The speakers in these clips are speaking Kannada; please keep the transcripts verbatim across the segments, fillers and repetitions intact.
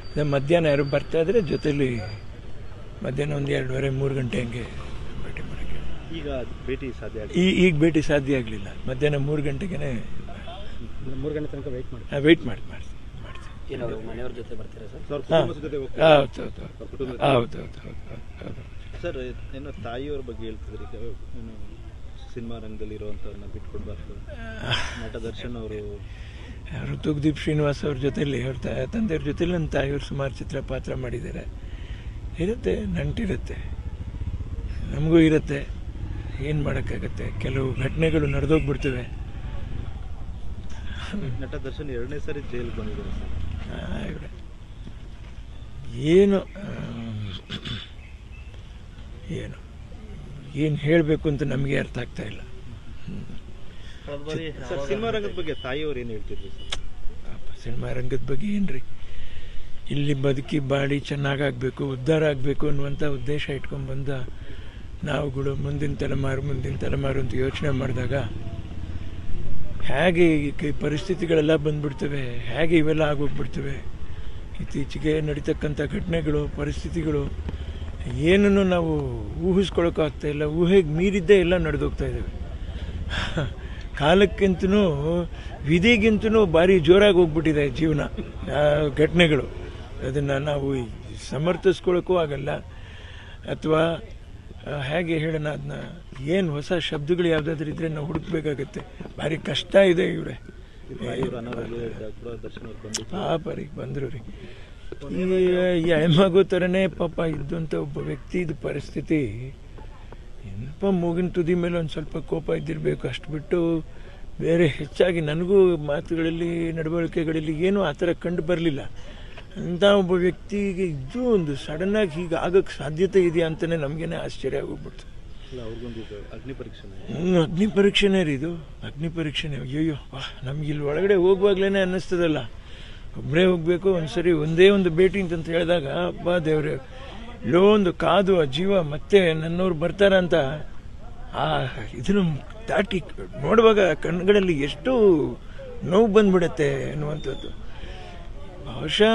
ಮಧ್ಯಾಹ್ನ ಯಾರು ಬರ್ತಾ ಇದ್ರೆ ಜೊತೆಲಿ ಮಧ್ಯಾಹ್ನ ಒಂದು ಎರಡೂವರೆ ಮೂರು ಗಂಟೆ ಹಂಗೆ ಭೇಟಿ ಮಾಡೋಕ್ಕೆ. ಈಗ ಭೇಟಿ ಸಾಧ್ಯ ಈ ಈಗ ಭೇಟಿ ಸಾಧ್ಯ ಆಗಲಿಲ್ಲ. ಮಧ್ಯಾಹ್ನ ಮೂರು ಗಂಟೆಗೆ ಮೂರು ಗಂಟೆ ತನಕ ವೆಯ್ಟ್ ಮಾಡಿ ವೆಯ್ಟ್ ಮಾಡಿ ಮಾಡ್ತೀನಿ ಮಾಡ್ತೀನಿ ಮನೆಯವ್ರ ಜೊತೆ ಬರ್ತೀರಾ ಸರ್? ಹೌದು ಹೌದು ಹೌದು ಹೌದು ಹೌದು ಹೌದು ಸರ್, ಏನೋ ತಾಯಿಯವ್ರ ಬಗ್ಗೆ ಹೇಳ್ತಿದ್ರಿ, ಏನು ಸಿನಿಮಾ ರಂಗದಲ್ಲಿ ಇರುವಂಥವ್ರನ್ನ ಬಿಟ್ಕೊಡ್ಬಾರ್ದು. ನಟ ದರ್ಶನ್ ಅವರು ಅವರು ತುಗ್ದೀಪ್ ಶ್ರೀನಿವಾಸ್ ಅವ್ರ ಜೊತೆಲಿ ಅವ್ರ ತಂದೆಯವ್ರ ಜೊತೆಲಿ ನನ್ನ ತಾಯಿಯವ್ರು ಸುಮಾರು ಚಿತ್ರ ಪಾತ್ರ ಮಾಡಿದ್ದಾರೆ. ಇರುತ್ತೆ, ನಂಟಿರುತ್ತೆ, ನಮಗೂ ಇರುತ್ತೆ. ಏನು ಮಾಡೋಕ್ಕಾಗತ್ತೆ, ಕೆಲವು ಘಟನೆಗಳು ನಡೆದೋಗ್ಬಿಡ್ತವೆ. ನಟ ದರ್ಶನ್ ಎರಡನೇ ಸಾರಿ ಜೈಲಿಗೆ ಬಂದಿದ್ದಾರೆ ಸರ್. ಏನು ಏನು ಏನು ಹೇಳಬೇಕು ಅಂತ ನಮಗೆ ಅರ್ಥ ಆಗ್ತಾ ಇಲ್ಲ. ಸರ್, ಸಿನಿಮಾ ರಂಗದ ಬಗ್ಗೆ ತಾಯಿಯವ್ರು ಏನು ಹೇಳ್ತಿದ್ರಿ ಸರ್? ಸಿನಿಮಾ ರಂಗದ ಬಗ್ಗೆ ಏನ್ರಿ, ಇಲ್ಲಿ ಬದುಕಿ ಬಾಡಿ ಚೆನ್ನಾಗಾಗಬೇಕು, ಉದ್ಧಾರ ಆಗಬೇಕು ಅನ್ನುವಂಥ ಉದ್ದೇಶ ಇಟ್ಕೊಂಡು ಬಂದ ನಾವುಗಳು ಮುಂದಿನ ತಲೆಮಾರು ಮುಂದಿನ ತಲೆಮಾರು ಅಂತ ಯೋಚನೆ ಮಾಡಿದಾಗ ಹೇಗೆ ಈ ಪರಿಸ್ಥಿತಿಗಳೆಲ್ಲ ಬಂದ್ಬಿಡ್ತವೆ, ಹೇಗೆ ಇವೆಲ್ಲ ಆಗೋಗ್ಬಿಡ್ತವೆ. ಇತ್ತೀಚೆಗೆ ನಡೀತಕ್ಕಂಥ ಘಟನೆಗಳು, ಪರಿಸ್ಥಿತಿಗಳು ಏನನ್ನು ನಾವು ಊಹಿಸ್ಕೊಳಕ್ಕಾಗ್ತಾ ಇಲ್ಲ. ಊಹೆಗೆ ಮೀರಿದ್ದೇ ಎಲ್ಲ ನಡೆದೋಗ್ತಾ ಇದ್ದಾವೆ. ಕಾಲಕ್ಕಿಂತನೂ ವಿಧಿಗಿಂತನೂ ಭಾರಿ ಜೋರಾಗಿ ಹೋಗ್ಬಿಟ್ಟಿದೆ ಜೀವನ, ಘಟನೆಗಳು. ಅದನ್ನು ನಾವು ಸಮರ್ಥಿಸ್ಕೊಳ್ಳೋಕ್ಕೂ ಆಗಲ್ಲ, ಅಥವಾ ಹೇಗೆ ಹೇಳೋಣ, ಅದನ್ನ ಏನು ಹೊಸ ಶಬ್ದಗಳು ಯಾವುದಾದ್ರೂ ಇದ್ರೆ ನಾವು ಹುಡುಕ್ಬೇಕಾಗತ್ತೆ. ಭಾರಿ ಕಷ್ಟ ಇದೆ ಇವರೇ. ಪಾಪ ರೀ ಬಂದರು ರೀ. ಈ ಹೆಣ್ಮಗು ಥರನೇ ಪಾಪ ಇದ್ದಂಥ ಒಬ್ಬ ವ್ಯಕ್ತಿ ಇದು ಪರಿಸ್ಥಿತಿ. ಏನಪ್ಪ, ಮೂಗಿನ ತುದಿ ಮೇಲೆ ಒಂದು ಸ್ವಲ್ಪ ಕೋಪ ಇದ್ದಿರಬೇಕು, ಅಷ್ಟು ಬಿಟ್ಟು ಬೇರೆ ಹೆಚ್ಚಾಗಿ ನನಗೂ ಮಾತುಗಳಲ್ಲಿ ನಡವಳಿಕೆಗಳಲ್ಲಿ ಏನೂ ಆ ಥರ ಕಂಡು ಬರಲಿಲ್ಲ. ಅಂಥ ಒಬ್ಬ ವ್ಯಕ್ತಿಗೆ ಇದು ಒಂದು ಸಡನ್ನಾಗಿ ಹೀಗೆ ಆಗೋಕ್ಕೆ ಸಾಧ್ಯತೆ ಇದೆಯಾ ಅಂತಲೇ ನಮಗೇನೆ ಆಶ್ಚರ್ಯ ಆಗೋಗ್ಬಿಡ್ತು. ಅಗ್ನಿ ಪರೀಕ್ಷೆ ಅಗ್ನಿ ಪರೀಕ್ಷೆನೇ ರೀ ಇದು, ಅಗ್ನಿ ಪರೀಕ್ಷೆನೇ. ಅಯ್ಯೋ ವಾ, ನಮ್ಗೆ ಇಲ್ಲಿ ಒಳಗಡೆ ಹೋಗುವಾಗ್ಲೇ ಅನ್ನಿಸ್ತದಲ್ಲ, ಒಬ್ಬರೇ ಹೋಗಬೇಕು ಒಂದ್ಸರಿ ಒಂದೇ ಒಂದು ಭೇಟಿ ಅಂತಂತ ಹೇಳಿದಾಗ, ಅಬ್ಬಾ ದೇವ್ರೆ, ಇಲ್ಲೋ ಒಂದು ಕಾದು ಆ ಜೀವ ಮತ್ತೆ ನನ್ನವ್ರು ಬರ್ತಾರಂತ ಆ ಇದನ್ನು ದಾಟಿ ನೋಡುವಾಗ ಕಣ್ಗಳಲ್ಲಿ ಎಷ್ಟು ನೋವು ಬಂದ್ಬಿಡತ್ತೆ ಅನ್ನುವಂಥದ್ದು. ಬಹುಶಃ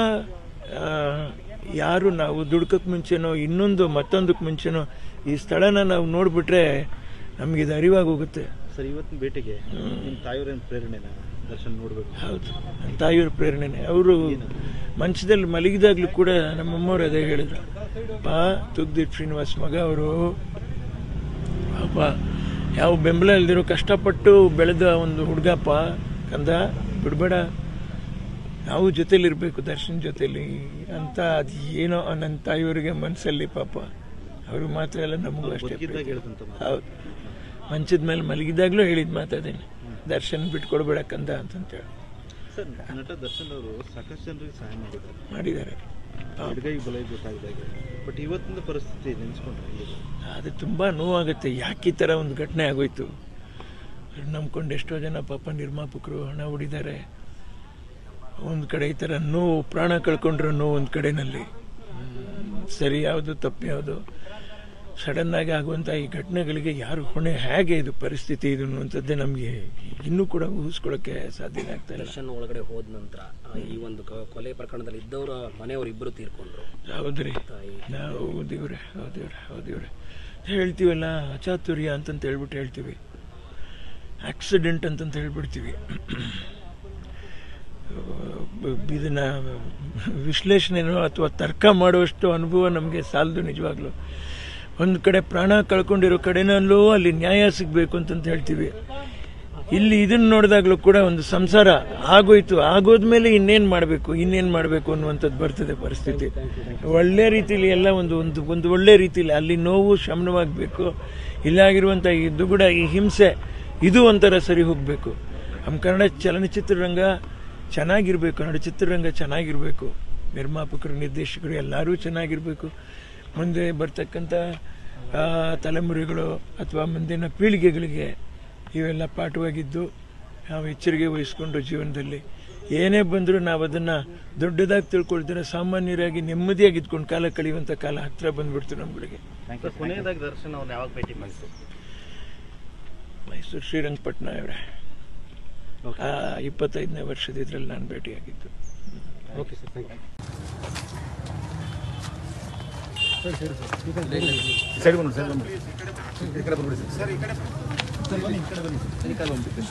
ಯಾರು ನಾವು ದುಡ್ಕಕ್ಕೆ ಮುಂಚೆನೋ ಇನ್ನೊಂದು ಮತ್ತೊಂದಕ್ಕೆ ಮುಂಚೆನೋ ಈ ಸ್ಥಳನ ನಾವು ನೋಡಿಬಿಟ್ರೆ ನಮಗೆ ಇದು ಅರಿವಾಗಿ ಹೋಗುತ್ತೆ. ಸರ್, ಇವತ್ತಿನ ಭೇಟಿಗೆ ನಿಮ್ಮ ತಾಯಿಯವ್ರೇನು ಪ್ರೇರಣೆನಾ ದರ್ಶನ್ ನೋಡಬೇಕು? ಹೌದು, ನನ್ನ ತಾಯಿಯವ್ರ ಪ್ರೇರಣೆನೇ. ಅವರು ಮಂಚದಲ್ಲಿ ಮಲಗಿದಾಗಲೂ ಕೂಡ ನಮ್ಮಮ್ಮವ್ರು ಅದೇ ಹೇಳಿದ್ರು, ಪಾ ತುಗ್ದೀಪ್ ಶ್ರೀನಿವಾಸ್ ಮಗ ಅವರು ಪಾಪ ಯಾವ ಬೆಂಬಲ ಇಲ್ದಿರೋ ಕಷ್ಟಪಟ್ಟು ಬೆಳೆದ ಒಂದು ಹುಡುಗಪ್ಪ, ಕಂದ ಬಿಡಬೇಡ, ನಾವು ಜೊತೆಲಿರಬೇಕು ದರ್ಶನ್ ಜೊತೆಲಿ ಅಂತ. ಅದು ಏನೋ ನನ್ನ ತಾಯಿಯವರಿಗೆ ಮನಸ್ಸಲ್ಲಿ ಪಾಪ, ಅವರು ಮಾತ್ರ ಎಲ್ಲ ನಮಗೂ ಅಷ್ಟೇ. ಹೌದು, ಮಂಚದ ಮೇಲೆ ಮಲಗಿದಾಗಲೂ ಹೇಳಿದ ಮಾತಾದೇನೆ, ದರ್ಶನ್ ಬಿಟ್ಕೊಡ್ಬೇಡ ಕಂದ ಅಂತಂತೇಳಿ. ಸರ್, ನಟ ದರ್ಶನ್ ಅವರು ಸಾಕಷ್ಟು ಜನರಿಗೆ ಸಹಾಯ ಮಾಡಿದ್ದಾರೆ ಮಾಡಿದ್ದಾರೆ ಎಡಗೈ ಬಲೈ ಗೊತ್ತಾಗಿದಾಗ. ಬಟ್ ಇವತ್ತಿನ ಪರಿಸ್ಥಿತಿ ನೆನೆಸ್ಕೊಂಡ್ರೆ ಅದು ತುಂಬ ನೋವಾಗುತ್ತೆ. ಯಾಕೆ ಈ ಥರ ಒಂದು ಘಟನೆ ಆಗೋಯ್ತು ನಂಬ್ಕೊಂಡು ಎಷ್ಟೋ ಜನ ಪಾಪ ನಿರ್ಮಾಪಕರು ಹಣ ಹೊಡಿದ್ದಾರೆ. ಒಂದು ಕಡೆ ಈ ಥರ ನೋವು, ಪ್ರಾಣ ಕಳ್ಕೊಂಡ್ರೆ ನೋವು ಒಂದು ಕಡೆಯಲ್ಲಿ. ಸರಿ ಯಾವುದು ತಪ್ಪು ಯಾವುದು, ಸಡನ್ನಾಗಿ ಆಗುವಂಥ ಈ ಘಟನೆಗಳಿಗೆ ಯಾರು ಹೊಣೆ, ಹೇಗೆ ಇದು ಪರಿಸ್ಥಿತಿ ಇದು ಅನ್ನುವಂಥದ್ದೇ ನಮಗೆ ಇನ್ನೂ ಕೂಡ ಊಹಿಸ್ಕೊಳ್ಳೋಕ್ಕೆ ಸಾಧ್ಯನೇ ಆಗ್ತಾ ಇಲ್ಲ. ದರ್ಶನ್ ಒಳಗಡೆ ಹೋದ ನಂತರ ಈ ಒಂದು ಕೊಲೆ ಪ್ರಕರಣದಲ್ಲಿ ಇದ್ದವರ ಮನೆಯವರು ಇಬ್ಬರು ತೀರ್ಕೊಂಡ್ರು. ಹೌದ್ರಿ, ನಾವು ಹೌದಿವ್ರೆ ಹೌದಿವ್ರೆ ಹೌದಿವ್ರೆ ಹೇಳ್ತೀವಲ್ಲ, ಅಚಾತುರ್ಯ ಅಂತಂತ ಹೇಳ್ಬಿಟ್ಟು ಹೇಳ್ತೀವಿ, ಆಕ್ಸಿಡೆಂಟ್ ಅಂತಂತ ಹೇಳ್ಬಿಡ್ತೀವಿ. ಇದನ್ನ ವಿಶ್ಲೇಷಣೆನೋ ಅಥವಾ ತರ್ಕ ಮಾಡುವಷ್ಟು ಅನುಭವ ನಮಗೆ ಸಾಲದು ನಿಜವಾಗ್ಲೂ. ಒಂದು ಕಡೆ ಪ್ರಾಣ ಕಳ್ಕೊಂಡಿರೋ ಕಡೆನಲ್ಲೂ ಅಲ್ಲಿ ನ್ಯಾಯ ಸಿಗಬೇಕು ಅಂತಂತ ಹೇಳ್ತೀವಿ. ಇಲ್ಲಿ ಇದನ್ನು ನೋಡಿದಾಗಲೂ ಕೂಡ ಒಂದು ಸಂಸಾರ ಆಗೋಯ್ತು, ಆಗೋದ್ಮೇಲೆ ಇನ್ನೇನು ಮಾಡಬೇಕು ಇನ್ನೇನು ಮಾಡಬೇಕು ಅನ್ನುವಂಥದ್ದು ಬರ್ತದೆ ಪರಿಸ್ಥಿತಿ. ಒಳ್ಳೆ ರೀತಿಯಲ್ಲಿ ಎಲ್ಲ ಒಂದು ಒಂದು ಒಂದು ಒಳ್ಳೆ ರೀತಿಯಲ್ಲಿ ಅಲ್ಲಿ ನೋವು ಶಮನವಾಗಬೇಕು. ಇಲ್ಲಾಗಿರುವಂಥ ಈ ದುಗುಡ, ಈ ಹಿಂಸೆ, ಇದು ಒಂಥರ ಸರಿ ಹೋಗಬೇಕು. ನಮ್ಮ ಕನ್ನಡ ಚಲನಚಿತ್ರರಂಗ ಚೆನ್ನಾಗಿರಬೇಕು, ಕನ್ನಡ ಚಿತ್ರರಂಗ ಚೆನ್ನಾಗಿರಬೇಕು, ನಿರ್ಮಾಪಕರು ನಿರ್ದೇಶಕರು ಎಲ್ಲರೂ ಚೆನ್ನಾಗಿರಬೇಕು. ಮುಂದೆ ಬರ್ತಕ್ಕಂಥ ತಲೆಮಾರುಗಳು ಅಥವಾ ಮುಂದಿನ ಪೀಳಿಗೆಗಳಿಗೆ ಇವೆಲ್ಲ ಪಾಠವಾಗಿದ್ದು ನಾವು ಎಚ್ಚರಿಕೆ ವಹಿಸ್ಕೊಂಡು ಜೀವನದಲ್ಲಿ ಏನೇ ಬಂದರೂ ನಾವು ಅದನ್ನು ದೊಡ್ಡದಾಗಿ ತಿಳ್ಕೊಳ್ತಾರೆ, ಸಾಮಾನ್ಯರಾಗಿ ನೆಮ್ಮದಿಯಾಗಿ ಇದ್ಕೊಂಡು ಕಾಲ ಕಳೆಯುವಂಥ ಕಾಲ ಹತ್ತಿರ ಬಂದ್ಬಿಡ್ತು ನಮ್ಗಳಿಗೆ. ಕೊನೆಯದಾಗಿ ದರ್ಶನ್ ಅವ್ರನ್ನ ಯಾವಾಗ ಭೇಟಿ ಮಾಡಿದ್ರು? ಮೈಸೂರು ಶ್ರೀರಂಗಪಟ್ಟಣ ಅವರೇ ಇಪ್ಪತ್ತೈದನೇ ವರ್ಷದ ಇದರಲ್ಲಿ ನಾನು ಭೇಟಿಯಾಗಿದ್ದು. Okay sir, thank you. Side ಬಂದು ಸೈಡ್ ಬಂದು ಈ ಕಡೆ ಬಂದ್ಬಿಡಿ ಸರ್ ಈ ಕಡೆ ಸರ್ ಬನ್ನಿ ಈ ಕಡೆ ಬನ್ನಿ ಸರ್ ಈ ಕಡೆ ಬಂದ್ಬಿಡಿ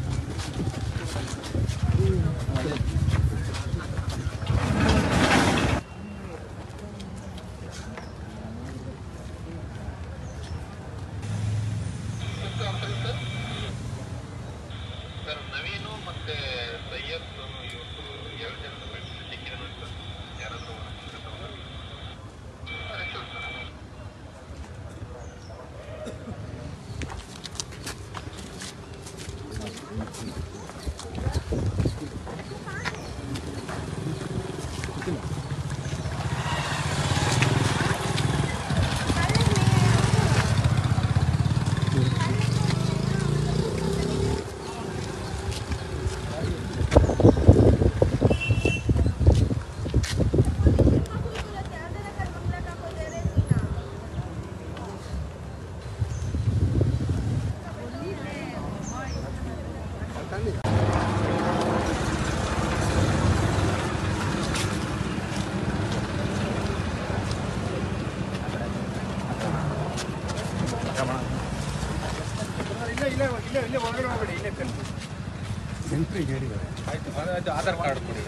ಸರ್ ನವೀನು ಮತ್ತೆ ಸೈಯದ್ ಇವತ್ತು ಎರಡು ಜನ ಸಿಕ್ಕಿರೋ ಯಾರಾದರೂ ಸೆಂಟ್ರಿಗೆ ಹೇಳಿದ್ದಾರೆ ಆಯ್ತು ಆಧಾರ್ ಕಾರ್ಡ್ ಕೊಡಿ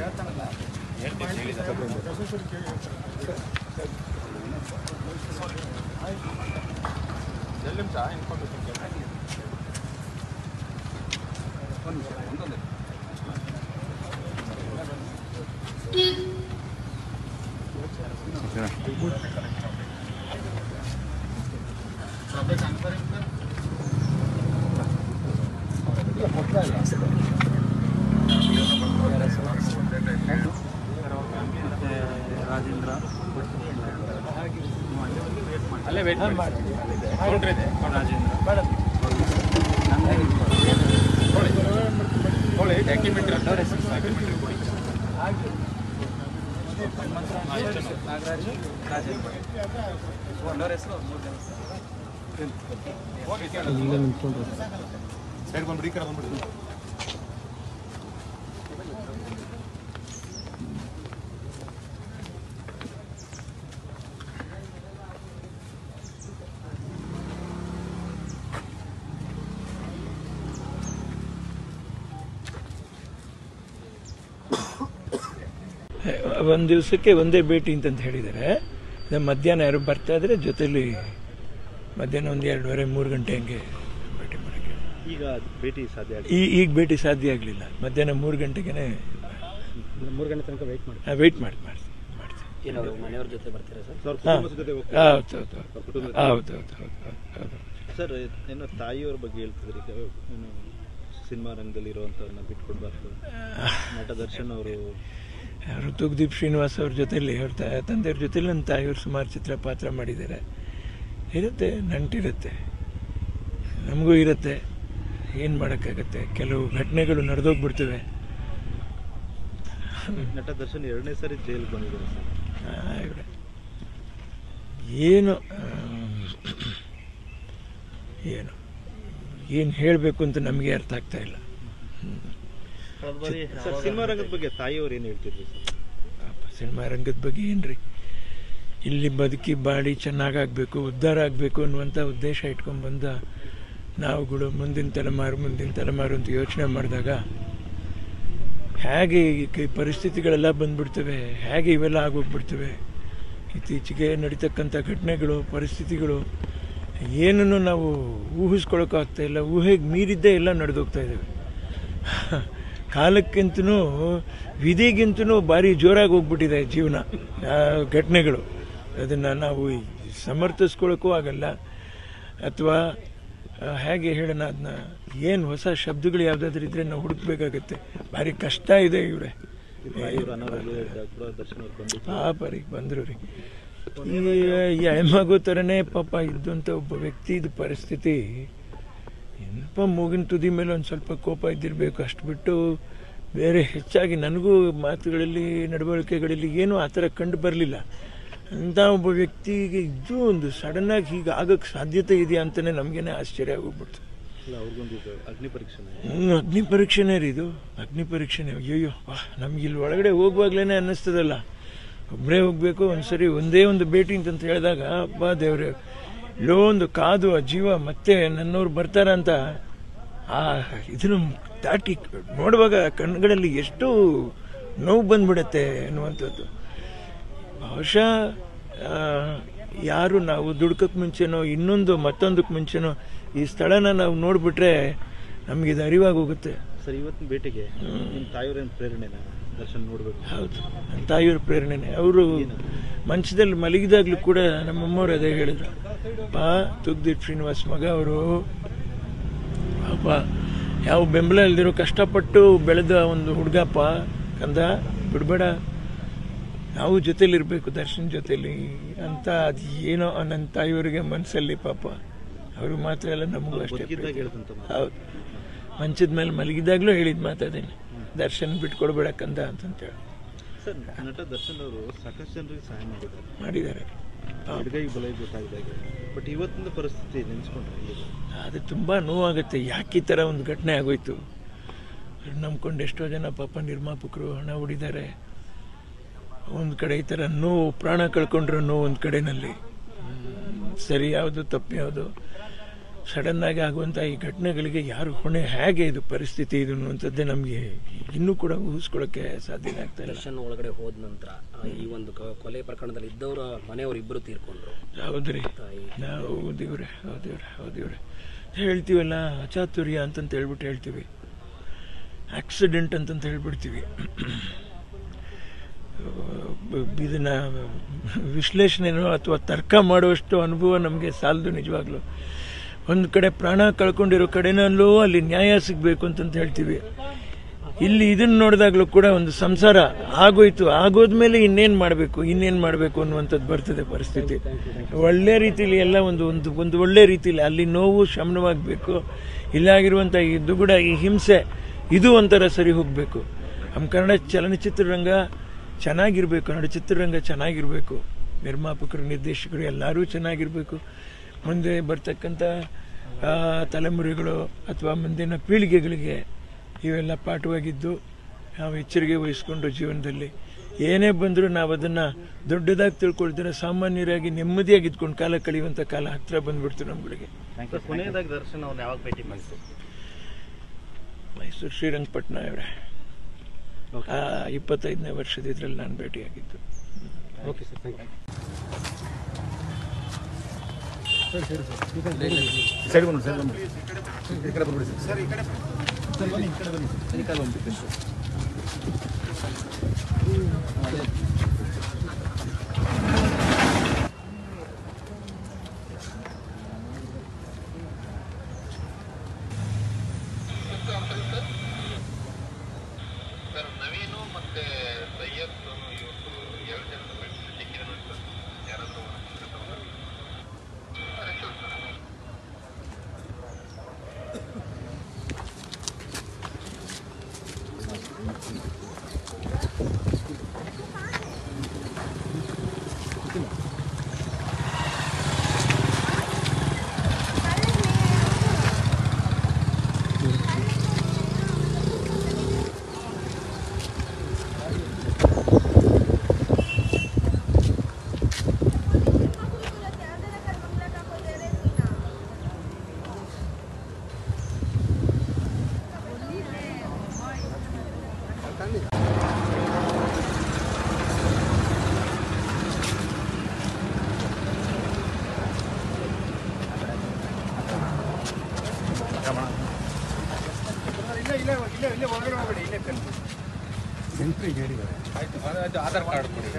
ರಾಜೇಂದ್ರ ಅಲ್ಲೇ ವೇಟ್ ಮಾಡಿ ಕೌಂಟ್ರ್ ಇದೆ ರಾಜೇಂದ್ರ ನೋಡಿ ಡಾಕ್ಯುಮೆಂಟ್ರಿ ಅವ್ರ ಹೆಸರು ಡಾಕ್ಯುಮೆಂಟ್ರಿ ಕೊಡಿ ನಾಗರಾಜ್ ರಾಜೇಂದ್ರ ಅವ್ರ ಹೆಸರು ಮೂರು ಜನ ಸೈಡ್ ಬಂದ್ಬಿಡಿ ಈ ಕಡೆ ಬಂದ್ಬಿಡಿ ಒಂದು ದಿವಸಕ್ಕೆ ಒಂದೇ ಭೇಟಿ ಅಂತಂತ ಹೇಳಿದ್ದಾರೆ. ಮಧ್ಯಾಹ್ನ ಯಾರು ಬರ್ತಾ ಇದ್ರೆ ಜೊತೆಲಿ ಮಧ್ಯಾಹ್ನ ಒಂದು ಎರಡೂವರೆ ಮೂರು ಗಂಟೆ ಹಂಗೆ ಭೇಟಿ ಮಾಡೋಕ್ಕೆ. ಈಗ ಭೇಟಿ ಸಾಧ್ಯ ಈ ಈಗ ಭೇಟಿ ಸಾಧ್ಯ ಆಗಲಿಲ್ಲ. ಮಧ್ಯಾಹ್ನ ಮೂರು ಗಂಟೆಗೆ ಮೂರು ಗಂಟೆ ತನಕ ವೆಯ್ಟ್ ಮಾಡಿ ವೆಯ್ಟ್ ಮಾಡಿ ಮಾಡ್ತೀವಿ ಮಾಡ್ತೀವಿ ಏನಾದ್ರು ಮನೆಯವ್ರ ಜೊತೆ ಬರ್ತೀರಾ ಸರ್? ಹೌದು ಹೌದು ಹೌದು ಹೌದು ಸರ್. ಏನೋ ತಾಯಿಯವ್ರ ಬಗ್ಗೆ ಹೇಳ್ತಿದ್ರಿ, ಏನು ಸಿನಿಮಾ ರಂಗದಲ್ಲಿ ಇರುವಂಥವ್ರನ್ನ ಬಿಟ್ಕೊಡ್ಬಾರ್ದು. ನಟ ದರ್ಶನ್ ಅವರು ಋತುಗ್ದೀಪ್ ಶ್ರೀನಿವಾಸ್ ಅವ್ರ ಜೊತೆಲಿ ಅವ್ರ ತಂದೆಯವ್ರ ಜೊತೆಲಿ ನನ್ನ ತಾಯಿಯವ್ರು ಸುಮಾರು ಚಿತ್ರ ಪಾತ್ರ ಮಾಡಿದ್ದಾರೆ. ಇರುತ್ತೆ, ನಂಟಿರುತ್ತೆ, ನಮಗೂ ಇರುತ್ತೆ. ಏನು ಮಾಡೋಕ್ಕಾಗತ್ತೆ, ಕೆಲವು ಘಟನೆಗಳು ನಡೆದೋಗ್ಬಿಡ್ತವೆ. ನಟ ದರ್ಶನ್ ಎರಡನೇ ಸಾರಿ ಜೈಲಿಗೆ ಬಂದಿದ್ದಾರೆ ಸರ್. ಏನು ಏನು ಏನು ಹೇಳಬೇಕು ಅಂತ ನಮಗೆ ಅರ್ಥ ಆಗ್ತಾ ಇಲ್ಲ. ಸಿನಿಮಾ ರಂಗದ ಬಗ್ಗೆ ತಾಯಿಯವ್ರು ಏನು ಹೇಳ್ತಿದ್ರು ಸರ್? ಸಿನಿಮಾ ರಂಗದ ಬಗ್ಗೆ ಏನ್ರಿ, ಇಲ್ಲಿ ಬದುಕಿ ಬಾಡಿ ಚೆನ್ನಾಗಾಗಬೇಕು, ಉದ್ಧಾರ ಆಗಬೇಕು ಅನ್ನುವಂಥ ಉದ್ದೇಶ ಇಟ್ಕೊಂಡು ಬಂದ ನಾವುಗಳು ಮುಂದಿನ ತಲೆಮಾರು ಮುಂದಿನ ತಲೆಮಾರು ಅಂತ ಯೋಚನೆ ಮಾಡಿದಾಗ ಹೇಗೆ ಈ ಪರಿಸ್ಥಿತಿಗಳೆಲ್ಲ ಬಂದ್ಬಿಡ್ತವೆ, ಹೇಗೆ ಇವೆಲ್ಲ ಆಗೋಗ್ಬಿಡ್ತವೆ. ಇತ್ತೀಚೆಗೆ ನಡೀತಕ್ಕಂಥ ಘಟನೆಗಳು, ಪರಿಸ್ಥಿತಿಗಳು ಏನನ್ನು ನಾವು ಊಹಿಸ್ಕೊಳಕ್ಕಾಗ್ತಾ ಇಲ್ಲ. ಊಹೆಗೆ ಮೀರಿದ್ದೇ ಎಲ್ಲ ನಡೆದೋಗ್ತಾ ಇದ್ದಾವೆ. ಕಾಲಕ್ಕಿಂತನೂ ವಿಧಿಗಿಂತನೂ ಭಾರಿ ಜೋರಾಗಿ ಹೋಗ್ಬಿಟ್ಟಿದೆ ಜೀವನ, ಘಟನೆಗಳು. ಅದನ್ನು ನಾವು ಸಮರ್ಥಿಸ್ಕೊಳ್ಳೋಕ್ಕೂ ಆಗಲ್ಲ, ಅಥವಾ ಹೇಗೆ ಹೇಳೋಣ, ಅದನ್ನ ಏನು ಹೊಸ ಶಬ್ದಗಳು ಯಾವುದಾದ್ರೂ ಇದ್ರೆ ನಾವು ಹುಡುಕ್ಬೇಕಾಗತ್ತೆ. ಭಾರಿ ಕಷ್ಟ ಇದೆ ಇವರೇ. ಪಾಪರಿಗೆ ಬಂದರು ರೀ. ಈ ಎಳ್ಮಗು ಥರನೇ ಪಾಪ ಇದ್ದಂಥ ಒಬ್ಬ ವ್ಯಕ್ತಿ ಇದು ಪರಿಸ್ಥಿತಿ. ಏನಪ್ಪ ಮೂಗಿನ ತುದಿ ಮೇಲೆ ಒಂದು ಸ್ವಲ್ಪ ಕೋಪ ಇದ್ದಿರಬೇಕು, ಅಷ್ಟು ಬಿಟ್ಟು ಬೇರೆ ಹೆಚ್ಚಾಗಿ ನನಗೂ ಮಾತುಗಳಲ್ಲಿ ನಡವಳಿಕೆಗಳಲ್ಲಿ ಏನೂ ಆ ಥರ ಕಂಡು ಬರಲಿಲ್ಲ. ಅಂಥ ಒಬ್ಬ ವ್ಯಕ್ತಿಗೆ ಇದು ಒಂದು ಸಡನ್ನಾಗಿ ಹೀಗೆ ಆಗೋಕ್ಕೆ ಸಾಧ್ಯತೆ ಇದೆಯಾ ಅಂತಲೇ ನಮಗೇನೆ ಆಶ್ಚರ್ಯ ಆಗೋಗ್ಬಿಡ್ತು. ಅಗ್ನಿ ಪರೀಕ್ಷೆ ಅಗ್ನಿ ಪರೀಕ್ಷೆನೇ ರೀ ಇದು, ಅಗ್ನಿ ಪರೀಕ್ಷೆನೇ. ಅಯ್ಯೋ ನಮ್ಗೆ ಇಲ್ಲಿ ಒಳಗಡೆ ಹೋಗುವಾಗ್ಲೇ ಅನ್ನಿಸ್ತದಲ್ಲ, ಒಬ್ಬರೇ ಹೋಗಬೇಕು. ಒಂದು ಸರಿ ಒಂದೇ ಒಂದು ಭೇಟಿ ಅಂತಂತ ಹೇಳಿದಾಗ ಅಬ್ಬಾ ದೇವ್ರೆ, ಇಲ್ಲೋ ಒಂದು ಕಾದು ಆ ಜೀವ ಮತ್ತೆ ನನ್ನವ್ರು ಬರ್ತಾರಂತ ಆ ಇದನ್ನು ದಾಟಿ ನೋಡುವಾಗ ಕಣ್ಣುಗಳಲ್ಲಿ ಎಷ್ಟು ನೋವು ಬಂದ್ಬಿಡತ್ತೆ ಅನ್ನುವಂಥದ್ದು. ಬಹುಶಃ ಯಾರು ನಾವು ದುಡ್ಕಕ್ಕೆ ಮುಂಚೆನೋ ಇನ್ನೊಂದು ಮತ್ತೊಂದಕ್ಕೆ ಮುಂಚೆನೋ ಈ ಸ್ಥಳನ ನಾವು ನೋಡಿಬಿಟ್ರೆ ನಮಗೆ ಇದು ಅರಿವಾಗಿ ಹೋಗುತ್ತೆ. ಸರ್, ಇವತ್ತಿನ ಭೇಟಿಗೆ ನಿಮ್ಮ ತಾಯಿಯವರ ಪ್ರೇರಣೆನ ದರ್ಶನ್ ನೋಡಬೇಕು? ಹೌದು, ನನ್ನ ತಾಯಿಯವ್ರ ಪ್ರೇರಣೆನೆ. ಅವರು ಮಂಚದಲ್ಲಿ ಮಲಗಿದಾಗ್ಲೂ ಕೂಡ ನಮ್ಮಮ್ಮವ್ರು ಅದೇ ಹೇಳಿದ್ರು, ಪಾ ತುಗ್ದಿಟ್ ಶ್ರೀನಿವಾಸ್ ಮಗ ಅವರು ಪಾಪ ಯಾವ ಬೆಂಬಲ ಇಲ್ದಿರೋ ಕಷ್ಟಪಟ್ಟು ಬೆಳೆದ ಒಂದು ಹುಡುಗಪ್ಪ ಕಂದ, ಬಿಡಬೇಡ, ನಾವು ಜೊತೆಲಿರಬೇಕು ದರ್ಶನ್ ಜೊತೆಲಿ ಅಂತ. ಅದು ಏನೋ ನನ್ನ ತಾಯಿಯವರಿಗೆ ಮನಸ್ಸಲ್ಲಿ ಪಾಪ, ಅವರು ಮಾತ್ರ ಎಲ್ಲ ನಮಗೂ ಅಷ್ಟೇ. ಹೌದು, ಮಂಚದ ಮೇಲೆ ಮಲಗಿದಾಗ್ಲೂ ಹೇಳಿದ ಮಾತಾದೇನೆ, ದರ್ಶನ್ ಬಿಟ್ಕೊಡ್ಬೇಡ ಕಂದ ಅಂತಂತೇಳಿ. ಸರ್, ನಟ ದರ್ಶನ್ ಅವರು ಸಾಕಷ್ಟು ಜನರಿಗೆ ಸಹಾಯ ಮಾಡಿದ್ದಾರೆ ಮಾಡಿದ್ದಾರೆ ಎಡಗೈ ಬಲೈ ಗೊತ್ತಾಗಿದಾಗ. ಬಟ್ ಇವತ್ತಿನ ಪರಿಸ್ಥಿತಿ ನೆನೆಸ್ಕೊಂಡ್ರೆ ಅದು ತುಂಬ ನೋವಾಗುತ್ತೆ. ಯಾಕೆ ಈ ಥರ ಒಂದು ಘಟನೆ ಆಗೋಯ್ತು ನಂಬ್ಕೊಂಡು ಎಷ್ಟೋ ಜನ ಪಾಪ ನಿರ್ಮಾಪಕರು ಹಣ ಹೊಡಿದ್ದಾರೆ. ಒಂದು ಕಡೆ ಈ ಥರ ನೋವು, ಪ್ರಾಣ ಕಳ್ಕೊಂಡ್ರು ನೋವು ಒಂದು ಕಡೆನಲ್ಲಿ. ಸರಿ ಯಾವುದು ತಪ್ಪು ಯಾವುದು, ಸಡನ್ನಾಗಿ ಆಗುವಂಥ ಈ ಘಟನೆಗಳಿಗೆ ಯಾರು ಹೊಣೆ, ಹೇಗೆ ಇದು ಪರಿಸ್ಥಿತಿ ಇದು ಅನ್ನುವಂಥದ್ದೇ ನಮಗೆ ಇನ್ನೂ ಕೂಡ ಊಹಿಸ್ಕೊಳ್ಳೋಕ್ಕೆ ಸಾಧ್ಯ ಆಗ್ತಾ ಇಲ್ಲ. ದರ್ಶನ್ ಒಳಗಡೆ ಹೋದ ನಂತರ ಈ ಒಂದು ಕೊಲೆ ಪ್ರಕರಣದಲ್ಲಿ ಇದ್ದವರ ಮನೆಯವರು ಇಬ್ಬರು ತೀರ್ಕೊಂಡ್ರು. ಹೌದ್ರಿ, ನಾವು ಹೌದಿವ್ರೆ ಹೌದಿವ್ರೆ ಹೌದಿವ್ರೆ ಹೇಳ್ತೀವಲ್ಲ, ಅಚಾತುರ್ಯ ಅಂತಂತ ಹೇಳ್ಬಿಟ್ಟು ಹೇಳ್ತೀವಿ, ಆಕ್ಸಿಡೆಂಟ್ ಅಂತಂತ ಹೇಳ್ಬಿಡ್ತೀವಿ. ಇದನ್ನ ವಿಶ್ಲೇಷಣೆನೋ ಅಥವಾ ತರ್ಕ ಮಾಡುವಷ್ಟು ಅನುಭವ ನಮಗೆ ಸಾಲದು ನಿಜವಾಗ್ಲೂ. ಒಂದು ಕಡೆ ಪ್ರಾಣ ಕಳ್ಕೊಂಡಿರೋ ಕಡೆನಲ್ಲೂ ಅಲ್ಲಿ ನ್ಯಾಯ ಸಿಗಬೇಕು ಅಂತಂತ ಹೇಳ್ತೀವಿ. ಇಲ್ಲಿ ಇದನ್ನು ನೋಡಿದಾಗಲೂ ಕೂಡ ಒಂದು ಸಂಸಾರ ಆಗೋಯ್ತು, ಆಗೋದ್ಮೇಲೆ ಇನ್ನೇನು ಮಾಡಬೇಕು ಇನ್ನೇನು ಮಾಡಬೇಕು ಅನ್ನುವಂಥದ್ದು ಬರ್ತದೆ ಪರಿಸ್ಥಿತಿ. ಒಳ್ಳೆ ರೀತಿಯಲ್ಲಿ ಎಲ್ಲ ಒಂದು ಒಂದು ಒಂದು ಒಳ್ಳೆ ರೀತಿಯಲ್ಲಿ ಅಲ್ಲಿ ನೋವು ಶಮನವಾಗಬೇಕು. ಇಲ್ಲಾಗಿರುವಂಥ ಈ ದುಗುಡ, ಈ ಹಿಂಸೆ, ಇದು ಒಂಥರ ಸರಿ ಹೋಗಬೇಕು. ನಮ್ಮ ಕನ್ನಡ ಚಲನಚಿತ್ರರಂಗ ಚೆನ್ನಾಗಿರಬೇಕು, ಕನ್ನಡ ಚಿತ್ರರಂಗ ಚೆನ್ನಾಗಿರಬೇಕು, ನಿರ್ಮಾಪಕರು ನಿರ್ದೇಶಕರು ಎಲ್ಲರೂ ಚೆನ್ನಾಗಿರಬೇಕು. ಮುಂದೆ ಬರ್ತಕ್ಕಂಥ ತಲೆಮಾರುಗಳು ಅಥವಾ ಮುಂದಿನ ಪೀಳಿಗೆಗಳಿಗೆ ಇವೆಲ್ಲ ಪಾಠವಾಗಿದ್ದು ನಾವು ಎಚ್ಚರಿಕೆ ವಹಿಸ್ಕೊಂಡು ಜೀವನದಲ್ಲಿ ಏನೇ ಬಂದರೂ ನಾವು ಅದನ್ನು ದೊಡ್ಡದಾಗಿ ತಿಳ್ಕೊಳ್ತೀರ, ಸಾಮಾನ್ಯರಾಗಿ ನೆಮ್ಮದಿಯಾಗಿ ಇದ್ಕೊಂಡು ಕಾಲ ಕಳೆಯುವಂಥ ಕಾಲ ಹತ್ತಿರ ಬಂದ್ಬಿಡ್ತು ನಮ್ಗಳಿಗೆ. ಕೊನೆಯದಾಗಿ ದರ್ಶನ್ ಅವ್ರನ್ನ ಯಾವಾಗ ಭೇಟಿ ಮಾಡಿದ್ರು? ಮೈಸೂರು ಶ್ರೀರಂಗಪಟ್ಟಣ ಅವರೇ ಇಪ್ಪತ್ತೈದನೇ ವರ್ಷದ ಇದರಲ್ಲಿ ನಾನು ಭೇಟಿಯಾಗಿದ್ದು. Okay sir, thank you. Side ಬನ್ನಿ ಸರ್, ಬನ್ನಿ ಈ ಕಡೆ ಬಂದ್ಬಿಡಿ ಸರ್. ಈ ಕಡೆ ಸರ್ ಬನ್ನಿ, ಈ ಕಡೆ ಬನ್ನಿ ಸರ್. ಈ ಕಡೆ ಬಂದ್ಬಿಡಿ ಸರ್. ಸರ್, ನವೀನು ಮತ್ತೆ ಸೈಯದ್ ಇವತ್ತು ಎರಡು ಜನದ ಮೆಡಿಸಿನ್ ಸಿಕ್ಕಿದೆ ಸರ್. ಯಾರಾದರೂ ಸೆಂಟ್ರಿಗೆ ಹೇಳಿದ್ದಾರೆ. ಆಯ್ತು, ಆಧಾರ್ ಕಾರ್ಡ್ ಕೊಡಿ.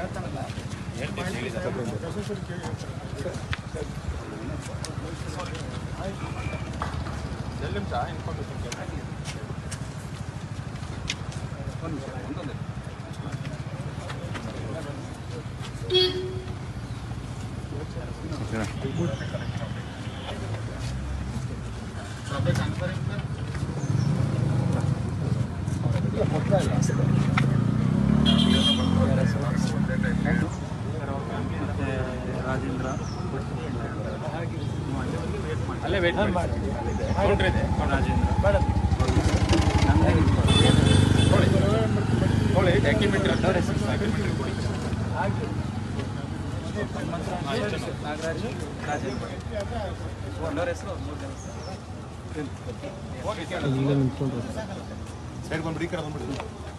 ರಾಜೇಂದ್ರ ಅಲ್ಲೇ ವೇಟ್ ಮಾಡಿ. ರಾಜೇಂದ್ರ ನೋಡಿ ಡಾಕ್ಯುಮೆಂಟ್ರಿ ಡಾಕ್ಯುಮೆಂಟ್ರಿ ಕೊಡಿ. ನಾಗರಾಜ್ ರಾಜೇಂದ್ರ ಒಂದವ್ರ ಹೆಸರು ಮೂರು ಜನ ಸೈಡ್ ಬಂದ್ಬಿಡಿ ಈ ಕಡೆ ಬಂದ್ಬಿಡಿ